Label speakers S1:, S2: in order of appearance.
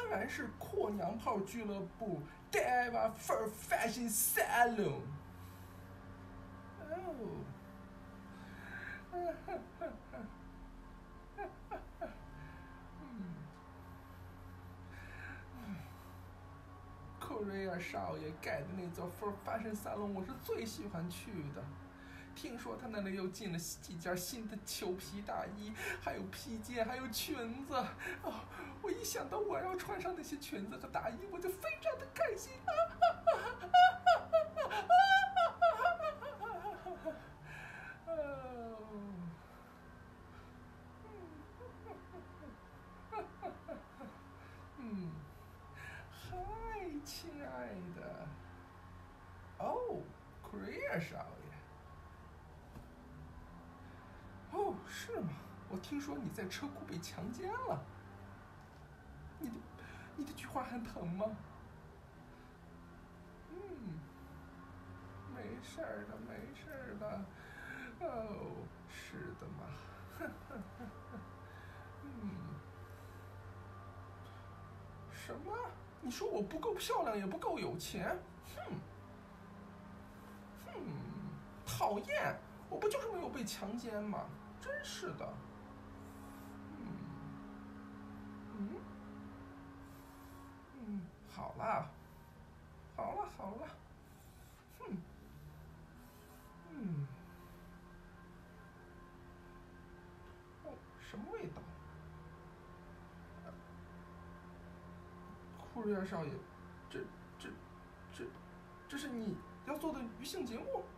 S1: 当然是阔娘炮俱乐部 Deva for Fashion Salon。哦。库瑞尔少爷盖的那座 For Fashion Salon 我是最喜欢去的。听说他那里又进了几件新的裘皮大衣，还有披肩，还有裙子。哦，我一想到我要穿上那些裙子和大衣，我就非常的开心。嗨，亲爱的。哦，库瑞尔少爷。哦，是吗？我听说你在车库被强奸了。你的菊花很疼吗？没事的，没事的。哦，是的嘛。什么？你说我不够漂亮，也不够有钱？讨厌！我不就是没有被强奸吗？真是的。好啦，好了，好了。哦，什么味道？库瑞尔少爷，这这这是你要做的鱼性节目？